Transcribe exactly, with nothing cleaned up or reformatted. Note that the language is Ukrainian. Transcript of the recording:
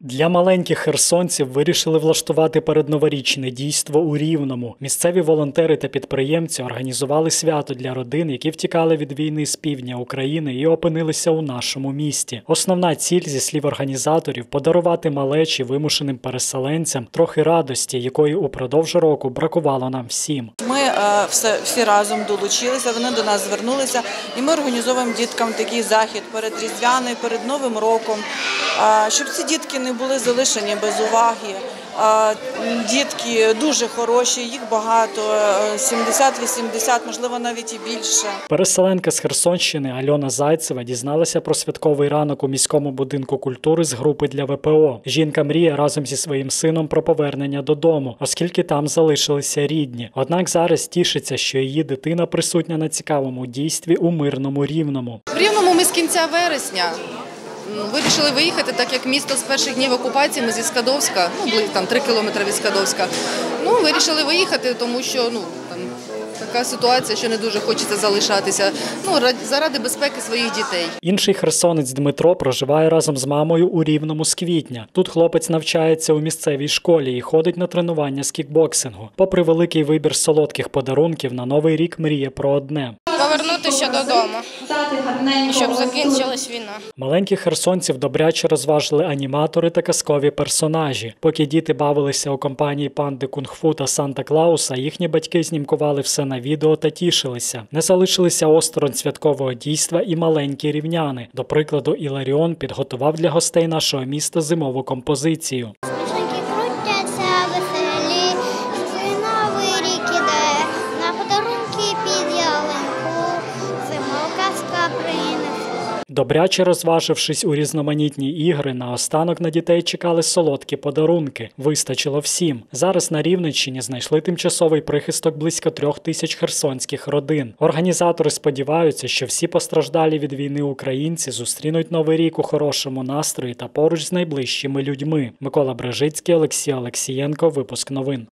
Для маленьких херсонців вирішили влаштувати передноворічне дійство у Рівному. Місцеві волонтери та підприємці організували свято для родин, які втікали від війни з півдня України і опинилися у нашому місті. Основна ціль, зі слів організаторів, подарувати малечі вимушеним переселенцям трохи радості, якої упродовж року бракувало нам всім. Ми е, все, всі разом долучилися, вони до нас звернулися, і ми організовуємо діткам такий захід перед Різдвяною, перед Новим роком, е, щоб ці дітки не були залишені без уваги. Дітки дуже хороші, їх багато, сімдесят-вісімдесят, можливо, навіть і більше. Переселенка з Херсонщини Альона Зайцева дізналася про святковий ранок у міському будинку культури з групи для ве пе о. Жінка мріє разом зі своїм сином про повернення додому, оскільки там залишилися рідні. Однак зараз тішиться, що її дитина присутня на цікавому дійстві у мирному Рівному. В Рівному ми з кінця вересня. Вирішили виїхати, так як місто з перших днів окупації, ми зі Скадовська, ну, там три кілометри від Скадовська. Ну, вирішили виїхати, тому що, ну, там така ситуація, що не дуже хочеться залишатися, ну, заради безпеки своїх дітей. Інший херсонець Дмитро проживає разом з мамою у Рівному з квітня. Тут хлопець навчається у місцевій школі і ходить на тренування з кікбоксингу. Попри великий вибір солодких подарунків, на Новий рік мріє про одне – повернутися додому, щоб закінчилась війна. Маленьких херсонців добряче розважили аніматори та казкові персонажі. Поки діти бавилися у компанії панди Кунг-фу та Санта-Клауса, їхні батьки знімкували все на відео та тішилися. Не залишилися осторонь святкового дійства і маленькі рівняни. До прикладу, Іларіон підготував для гостей нашого міста зимову композицію. Добряче розважившись у різноманітні ігри, наостанок на дітей чекали солодкі подарунки. Вистачило всім. Зараз на Рівненщині знайшли тимчасовий прихисток близько трьох тисяч херсонських родин. Організатори сподіваються, що всі постраждалі від війни українці зустрінуть Новий рік у хорошому настрої та поруч з найближчими людьми. Микола Брежицький, Олексій Олексієнко, випуск новин.